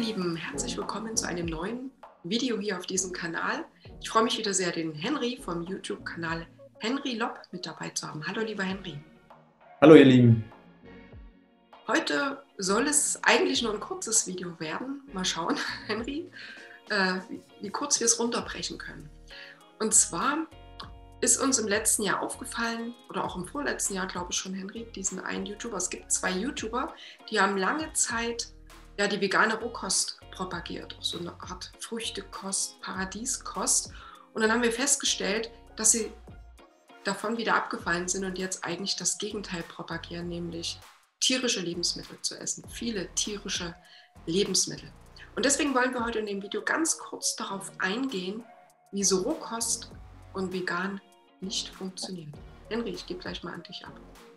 Lieben, herzlich willkommen zu einem neuen Video hier auf diesem Kanal. Ich freue mich wieder sehr, den Henry vom YouTube-Kanal Henry Lopp mit dabei zu haben. Hallo lieber Henry. Hallo ihr Lieben. Heute soll es eigentlich nur ein kurzes Video werden. Mal schauen, Henry, wie kurz wir es runterbrechen können. Und zwar ist uns im letzten Jahr aufgefallen, oder auch im vorletzten Jahr, glaube ich schon, Henry, diesen einen YouTuber. Es gibt zwei YouTuber, die haben lange Zeit die vegane Rohkost propagiert, auch so eine Art Früchtekost, Paradieskost. Und dann haben wir festgestellt, dass sie davon wieder abgefallen sind und jetzt eigentlich das Gegenteil propagieren, nämlich tierische Lebensmittel zu essen, viele tierische Lebensmittel. Und deswegen wollen wir heute in dem Video ganz kurz darauf eingehen, wieso Rohkost und vegan nicht funktionieren. Henry, ich gebe gleich mal an dich ab.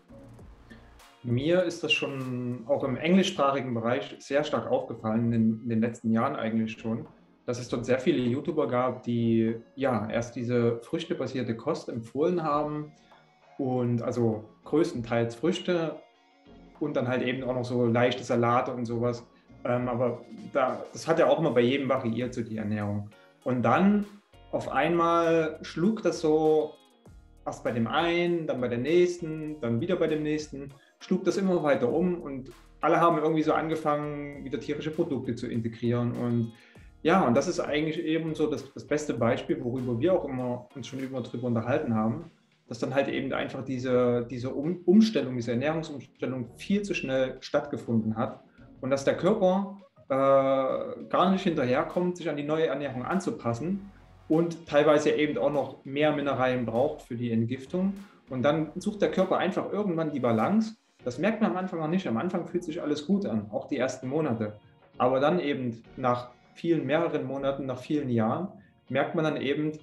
Mir ist das schon auch im englischsprachigen Bereich sehr stark aufgefallen, in den letzten Jahren eigentlich schon, dass es dort sehr viele YouTuber gab, die ja erst diese früchtebasierte Kost empfohlen haben und also größtenteils Früchte und dann halt eben auch noch so leichte Salate und sowas. Aber das hat ja auch immer bei jedem variiert, so die Ernährung. Und dann auf einmal schlug das so erst bei dem einen, dann bei der nächsten, dann wieder bei dem nächsten, schlug das immer weiter um und alle haben irgendwie so angefangen, wieder tierische Produkte zu integrieren. Und ja, und das ist eigentlich eben so das beste Beispiel, worüber wir auch immer uns schon immer drüber unterhalten haben, dass dann halt eben einfach diese Umstellung, diese Ernährungsumstellung viel zu schnell stattgefunden hat und dass der Körper gar nicht hinterherkommt, sich an die neue Ernährung anzupassen und teilweise eben auch noch mehr Mineralien braucht für die Entgiftung. Und dann sucht der Körper einfach irgendwann die Balance. Das merkt man am Anfang noch nicht. Am Anfang fühlt sich alles gut an, auch die ersten Monate. Aber dann eben nach mehreren Monaten, nach vielen Jahren, merkt man dann eben,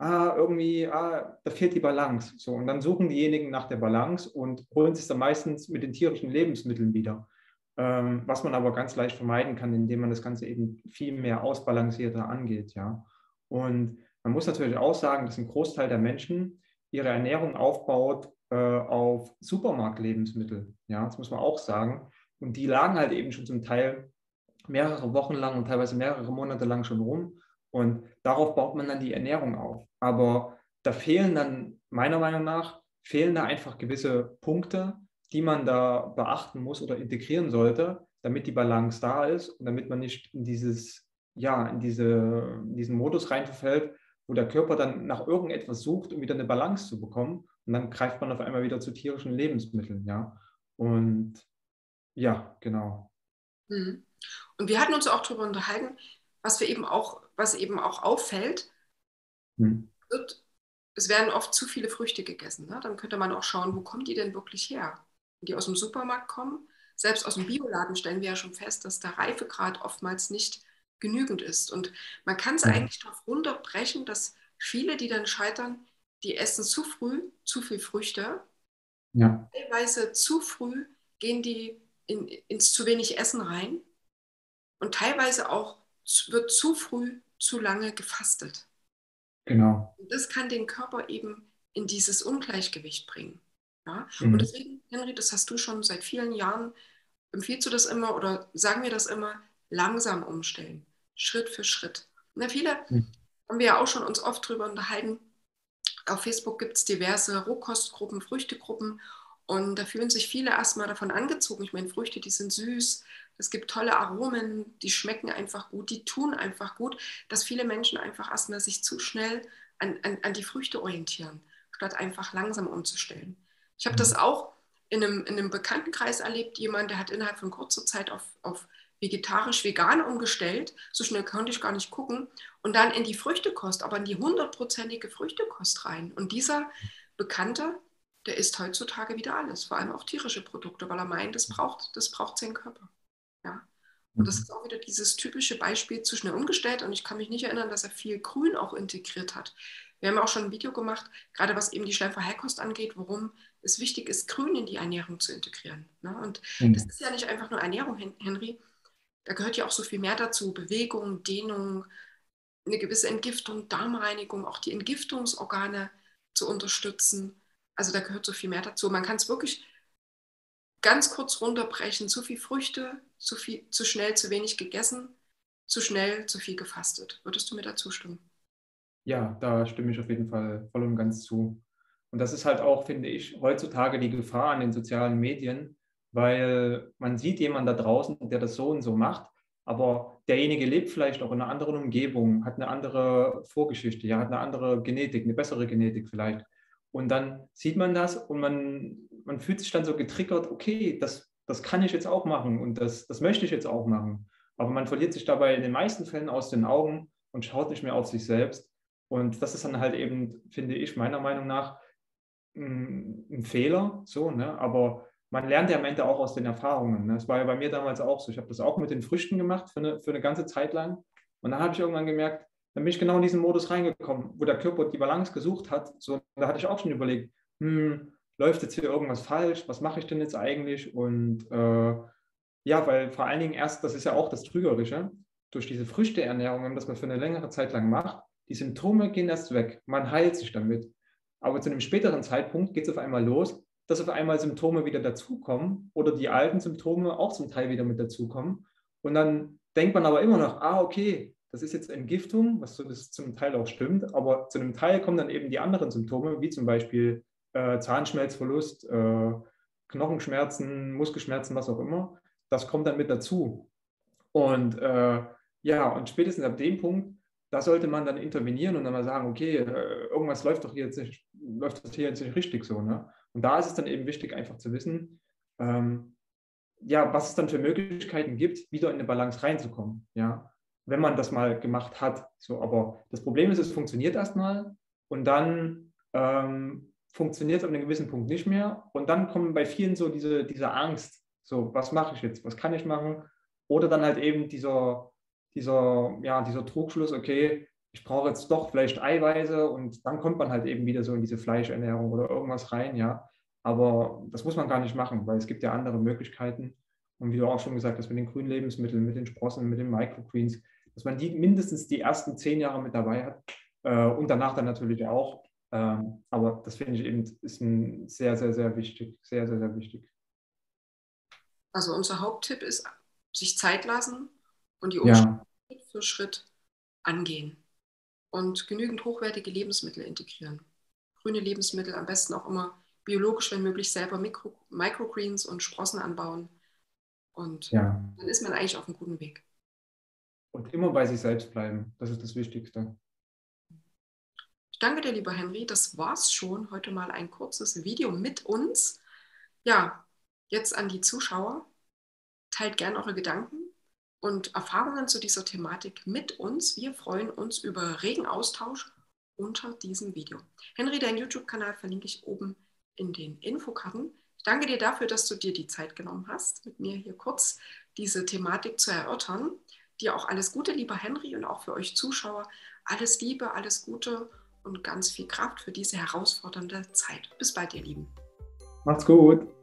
da fehlt die Balance. So, und dann suchen diejenigen nach der Balance und holen sich dann meistens mit den tierischen Lebensmitteln wieder. Was man aber ganz leicht vermeiden kann, indem man das Ganze eben viel mehr ausbalancierter angeht, ja. Und man muss natürlich auch sagen, dass ein Großteil der Menschen ihre Ernährung aufbaut auf Supermarktlebensmittel. Ja, das muss man auch sagen. Und die lagen halt eben schon zum Teil mehrere Wochen lang und teilweise mehrere Monate lang schon rum. Und darauf baut man dann die Ernährung auf. Aber da fehlen dann, meiner Meinung nach, fehlen da einfach gewisse Punkte, die man da beachten muss oder integrieren sollte, damit die Balance da ist und damit man nicht in diesen Modus reinverfällt, wo der Körper dann nach irgendetwas sucht, um wieder eine Balance zu bekommen. Und dann greift man auf einmal wieder zu tierischen Lebensmitteln, ja. Und ja, genau. Mhm. Und wir hatten uns auch darüber unterhalten, was eben auch auffällt, es werden oft zu viele Früchte gegessen. Ne? Dann könnte man auch schauen, wo kommen die denn wirklich her? Wenn die aus dem Supermarkt kommen, selbst aus dem Bioladen stellen wir ja schon fest, dass der Reifegrad oftmals nicht genügend ist. Und man kann es Ja. eigentlich darauf runterbrechen, dass viele, die dann scheitern, die essen zu früh zu viel Früchte. Ja. Teilweise zu früh gehen die ins zu wenig Essen rein. Und teilweise auch wird zu früh zu lange gefastet. Genau. Und das kann den Körper eben in dieses Ungleichgewicht bringen. Ja? Und Mhm. deswegen, Henry, das hast du schon seit vielen Jahren, empfiehlst du das immer oder sagen wir das immer, langsam umstellen, Schritt für Schritt. Na, viele haben wir ja auch schon uns oft drüber unterhalten. Auf Facebook gibt es diverse Rohkostgruppen, Früchtegruppen und da fühlen sich viele erstmal davon angezogen. Ich meine, Früchte, die sind süß, es gibt tolle Aromen, die schmecken einfach gut, die tun einfach gut, dass viele Menschen einfach erstmal sich zu schnell an die Früchte orientieren, statt einfach langsam umzustellen. Ich habe das auch in einem Bekanntenkreis erlebt, jemand, der hat innerhalb von kurzer Zeit auf vegetarisch-vegan umgestellt, so schnell konnte ich gar nicht gucken, und dann in die Früchtekost, aber in die 100%ige Früchtekost rein. Und dieser Bekannte, der isst heutzutage wieder alles, vor allem auch tierische Produkte, weil er meint, das braucht sein Körper. Ja? Und das ist auch wieder dieses typische Beispiel zu schnell umgestellt und ich kann mich nicht erinnern, dass er viel Grün auch integriert hat. Wir haben auch schon ein Video gemacht, gerade was eben die Schleimverheilkost angeht, warum es wichtig ist, Grün in die Ernährung zu integrieren. Ne? Und das Mhm. ist ja nicht einfach nur Ernährung, Henry, da gehört ja auch so viel mehr dazu, Bewegung, Dehnung, eine gewisse Entgiftung, Darmreinigung, auch die Entgiftungsorgane zu unterstützen. Also da gehört so viel mehr dazu. Man kann es wirklich ganz kurz runterbrechen. Zu viel Früchte, zu schnell, zu wenig gegessen. zu schnell, zu viel gefastet. Würdest du mir da zustimmen? Ja, da stimme ich auf jeden Fall voll und ganz zu. Und das ist halt auch, finde ich, heutzutage die Gefahr an den sozialen Medien, weil man sieht jemanden da draußen, der das so und so macht, aber derjenige lebt vielleicht auch in einer anderen Umgebung, hat eine andere Vorgeschichte, ja, hat eine andere Genetik, eine bessere Genetik vielleicht. Und dann sieht man das und man fühlt sich dann so getriggert, okay, das kann ich jetzt auch machen und das möchte ich jetzt auch machen. Aber man verliert sich dabei in den meisten Fällen aus den Augen und schaut nicht mehr auf sich selbst. Und das ist dann halt eben, finde ich, meiner Meinung nach ein Fehler, so, ne? Aber man lernt ja am Ende auch aus den Erfahrungen. Ne? Das war ja bei mir damals auch so. Ich habe das auch mit den Früchten gemacht für eine ganze Zeit lang. Und dann habe ich irgendwann gemerkt, dann bin ich genau in diesen Modus reingekommen, wo der Körper die Balance gesucht hat. So, da hatte ich auch schon überlegt, läuft jetzt hier irgendwas falsch? Was mache ich denn jetzt eigentlich? Und ja, weil vor allen Dingen erst, das ist ja auch das Trügerische, durch diese Früchteernährung, wenn man das mal für eine längere Zeit lang macht, die Symptome gehen erst weg. Man heilt sich damit. Aber zu einem späteren Zeitpunkt geht es auf einmal los, dass auf einmal Symptome wieder dazukommen oder die alten Symptome auch zum Teil wieder mit dazukommen. Und dann denkt man aber immer noch, okay, das ist jetzt Entgiftung, was so das zum Teil auch stimmt, aber zu einem Teil kommen dann eben die anderen Symptome, wie zum Beispiel Zahnschmelzverlust, Knochenschmerzen, Muskelschmerzen, was auch immer. Das kommt dann mit dazu. Und ja, und spätestens ab dem Punkt, da sollte man dann intervenieren und dann mal sagen, okay, irgendwas läuft doch hier jetzt nicht, läuft das hier jetzt nicht richtig so. Ne? Und da ist es dann eben wichtig, einfach zu wissen, ja, was es dann für Möglichkeiten gibt, wieder in eine Balance reinzukommen, ja, wenn man das mal gemacht hat. So, aber das Problem ist, es funktioniert erstmal und dann funktioniert es ab einem gewissen Punkt nicht mehr. Und dann kommen bei vielen so diese Angst, so, was mache ich jetzt, was kann ich machen? Oder dann halt eben dieser Trugschluss, okay, ich brauche jetzt doch vielleicht Eiweiße und dann kommt man halt eben wieder so in diese Fleischernährung oder irgendwas rein, ja. Aber das muss man gar nicht machen, weil es gibt ja andere Möglichkeiten. Und wie du auch schon gesagt hast, mit den grünen Lebensmitteln, mit den Sprossen, mit den Microgreens, dass man die mindestens die ersten 10 Jahre mit dabei hat und danach dann natürlich auch. Aber das finde ich eben ist ein sehr, sehr, sehr wichtig. Sehr, sehr, sehr wichtig. Also unser Haupttipp ist, sich Zeit lassen und die Umstellung Ja, Schritt für Schritt angehen und genügend hochwertige Lebensmittel integrieren. Grüne Lebensmittel am besten auch immer biologisch, wenn möglich, selber Microgreens und Sprossen anbauen. Und ja. dann ist man eigentlich auf einem guten Weg. Und immer bei sich selbst bleiben. Das ist das Wichtigste. Ich danke dir, lieber Henry. Das war's schon. Heute mal ein kurzes Video mit uns. Ja, jetzt an die Zuschauer. Teilt gerne eure Gedanken und Erfahrungen zu dieser Thematik mit uns. Wir freuen uns über regen Austausch unter diesem Video. Henry, deinen YouTube-Kanal verlinke ich oben in den Infokarten. Ich danke dir dafür, dass du dir die Zeit genommen hast, mit mir hier kurz diese Thematik zu erörtern. Dir auch alles Gute, lieber Henry, und auch für euch Zuschauer. Alles Liebe, alles Gute und ganz viel Kraft für diese herausfordernde Zeit. Bis bald, ihr Lieben. Macht's gut.